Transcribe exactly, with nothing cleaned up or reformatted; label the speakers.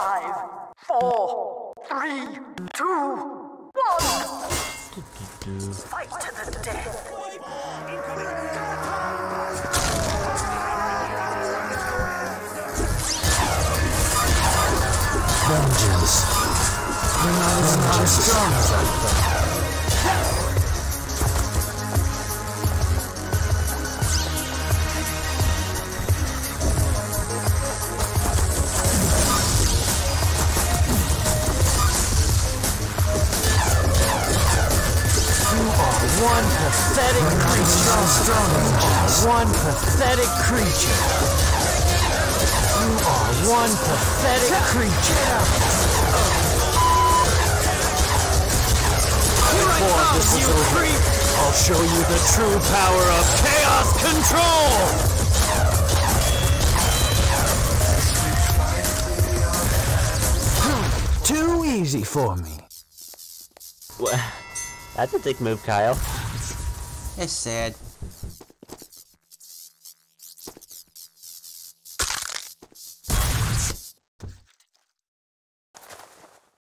Speaker 1: Five, four, three, two, one. Fight to the death.
Speaker 2: Vengeance. You're not as, not as strong as I thought.
Speaker 3: One pathetic creature.
Speaker 2: Strong vengeance.
Speaker 3: One pathetic creature. You are one pathetic creature. Before this is over, I'll show you the true power of chaos control! Too easy for me.
Speaker 4: What? That's a dick move, Kyle.
Speaker 5: It's sad.